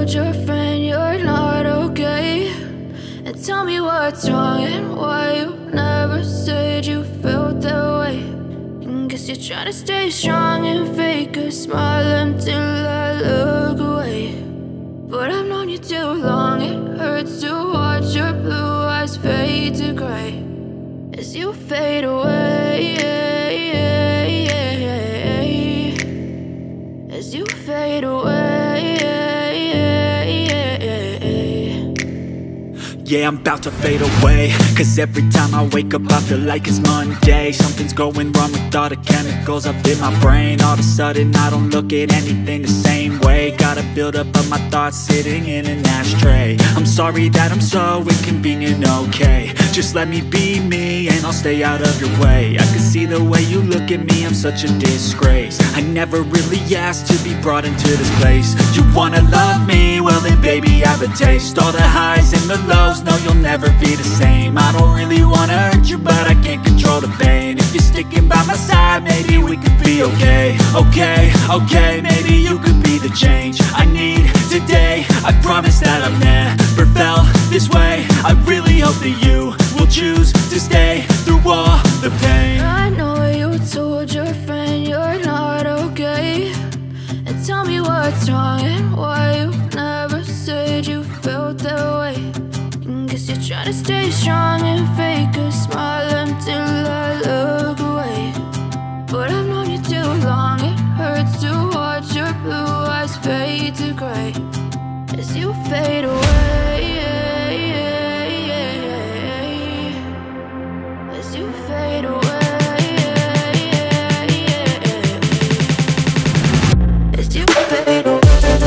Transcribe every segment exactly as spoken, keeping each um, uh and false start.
told your friend you're not okay, and tell me what's wrong and why you never said you felt that way. And guess you're trying to stay strong and fake a smile until I look away. But I've known you too long, it hurts to watch your blue eyes fade to gray as you fade away, as you fade away. Yeah, I'm about to fade away, cause every time I wake up I feel like it's Monday. Something's going wrong with all the chemicals up in my brain. All of a sudden I don't look at anything the same way. Gotta build up of my thoughts sitting in an ashtray. I'm sorry that I'm so inconvenient, okay. Just let me be me and I'll stay out of your way. I can see the way you look at me, I'm such a disgrace. I never really asked to be brought into this place. You wanna love me? Well then baby, have a taste. All the highs and the lows, no, you'll never be the same. I don't really wanna hurt you, but I can't control the pain. If you're sticking by my side, maybe we could be okay. Okay, okay, maybe you could be the change I need today. I promise that I've never felt this way. I really hope that you will choose to stay through all the pain. I know you told your friend you're not okay, and tell me what's wrong and why you never said you felt that way. Guess you're trying to stay strong and fake a smile until I look away. But I've known you too long, it hurts to watch your blue eyes fade to gray as you fade away, as you fade away, as you fade away.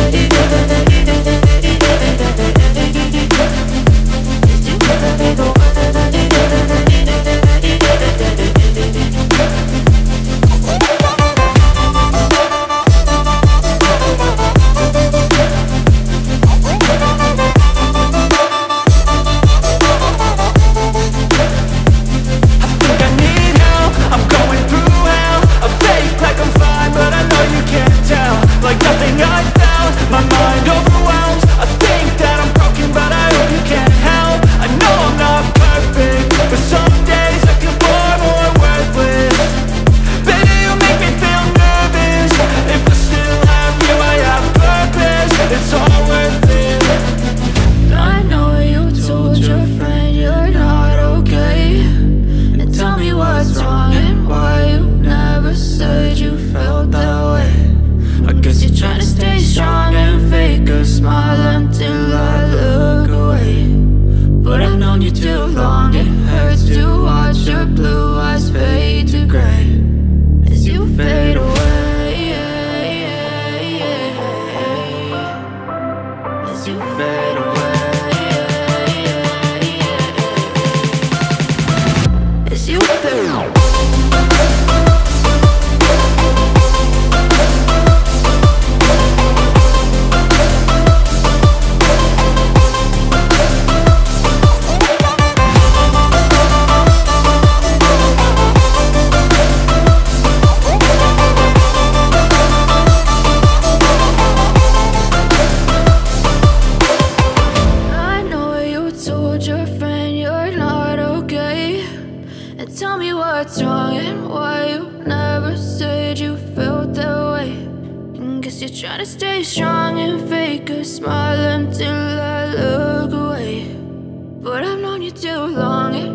Tell me what's wrong and why you never said you felt that way. And guess you're trying to stay strong and fake a smile until I look away. But I've known you too long.